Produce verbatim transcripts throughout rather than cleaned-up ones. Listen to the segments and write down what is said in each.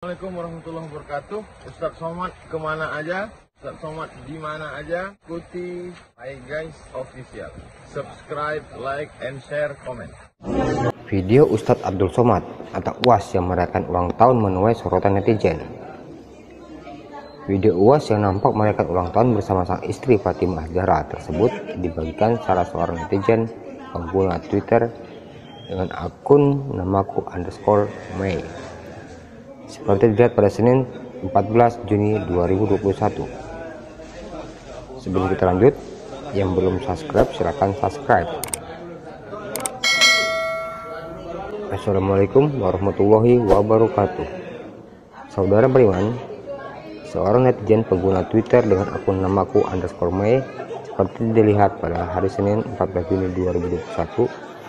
Assalamualaikum warahmatullahi wabarakatuh. Ustadz Somad kemana aja? Ustadz Somad di mana aja? Ikuti Hai Guys Official. Subscribe, like, and share, comment. Video Ustadz Abdul Somad atau U A S yang merayakan ulang tahun menuai sorotan netizen. Video U A S yang nampak merayakan ulang tahun bersama sang istri Fatimah Zahra tersebut dibagikan salah seorang netizen pengguna Twitter dengan akun namaku underscore Mei. Seperti dilihat pada Senin empat belas Juni dua ribu dua puluh satu. Sebelum kita lanjut, yang belum subscribe silahkan subscribe. Assalamualaikum warahmatullahi wabarakatuh. Saudara beriman, seorang netizen pengguna Twitter dengan akun namaku underscore Mei seperti dilihat pada hari Senin empat belas Juni dua ribu dua puluh satu.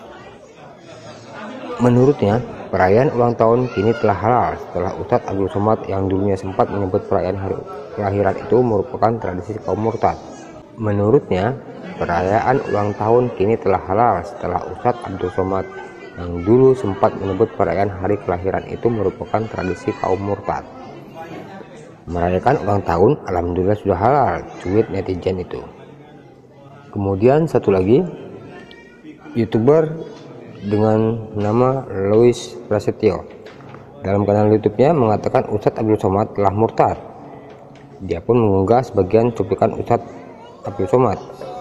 Menurutnya, perayaan ulang tahun kini telah halal setelah Ustadz Abdul Somad yang dulunya sempat menyebut perayaan hari kelahiran itu merupakan tradisi kaum murtad. Menurutnya, perayaan ulang tahun kini telah halal setelah Ustadz Abdul Somad yang dulu sempat menyebut perayaan hari kelahiran itu merupakan tradisi kaum murtad. Merayakan ulang tahun alhamdulillah sudah halal, cuit netizen itu. Kemudian satu lagi, YouTuber dengan nama Louis Prasetyo dalam kanal YouTube-nya mengatakan Ustadz Abdul Somad telah murtad. Dia pun mengunggah sebagian cuplikan Ustadz Abdul Somad.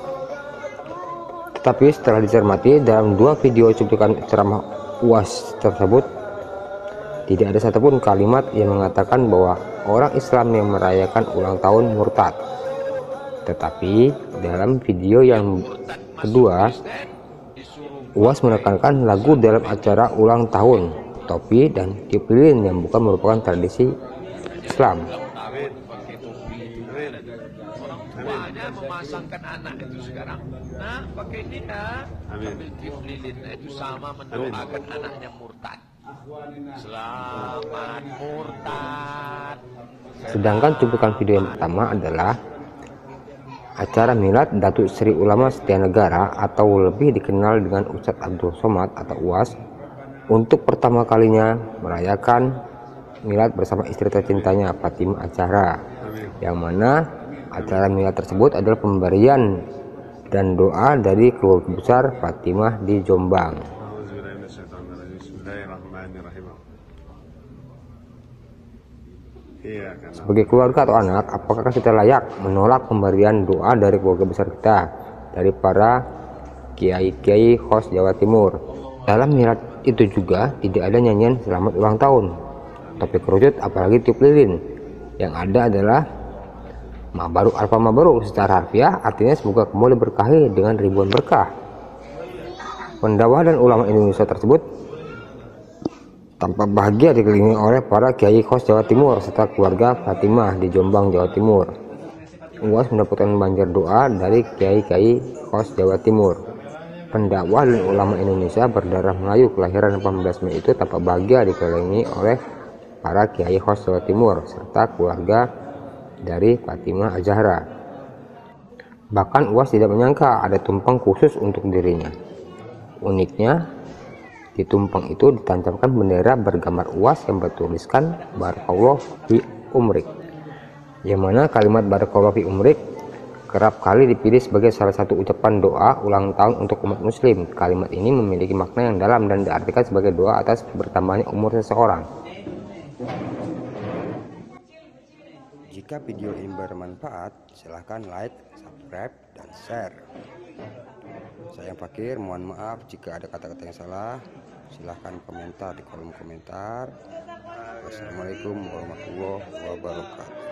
Tetapi setelah dicermati dalam dua video cuplikan ceramah U A S tersebut, tidak ada satupun kalimat yang mengatakan bahwa orang Islam yang merayakan ulang tahun murtad. Tetapi dalam video yang kedua, U A S menekankan lagu dalam acara ulang tahun, topi dan tiup lilin yang bukan merupakan tradisi Islam. Orang tuanya memasangkan anak itu sekarang, nah pakai ini ya, ambil tiup lilin, itu sama mendoakan anaknya murtad. Selamat murtad. Sedangkan cuplikan video yang pertama adalah acara milad Datuk Seri Ulama Setia Negara atau lebih dikenal dengan Ustadz Abdul Somad atau U A S untuk pertama kalinya merayakan milad bersama istri tercintanya Fatimah Zahra, yang mana acara milad tersebut adalah pemberian dan doa dari keluarga besar Fatimah di Jombang. Sebagai keluarga atau anak, apakah kita layak menolak pemberian doa dari keluarga besar kita, dari para kiai-kiai khos Jawa Timur? Dalam milad itu juga tidak ada nyanyian selamat ulang tahun, topi kerucut, apalagi tiup lilin. Yang ada adalah mabaruk alfa mabaruk, secara harfiah artinya semoga kamu diberkahi dengan ribuan berkah. Pendakwah dan ulama Indonesia tersebut tampak bahagia dikelilingi oleh para kiai khos Jawa Timur serta keluarga Fatimah di Jombang, Jawa Timur. U A S mendapatkan banjir doa dari kiai-kiai khos Jawa Timur. Pendakwah dan ulama Indonesia berdarah Melayu kelahiran delapan belas Mei itu tampak bahagia dikelilingi oleh para kiai khos Jawa Timur serta keluarga dari Fatimah Zahra. Bahkan U A S tidak menyangka ada tumpeng khusus untuk dirinya. Uniknya, di tumpeng itu ditancapkan bendera bergambar U A S yang bertuliskan Barakallahu fi umrik, yang mana kalimat Barakallahu fi umrik kerap kali dipilih sebagai salah satu ucapan doa ulang tahun untuk umat muslim. Kalimat ini memiliki makna yang dalam dan diartikan sebagai doa atas bertambahnya umur seseorang. Jika video ini bermanfaat, silahkan like, subscribe, dan share. Saya Fakir, mohon maaf jika ada kata-kata yang salah. Silahkan komentar di kolom komentar. Wassalamualaikum warahmatullahi wabarakatuh.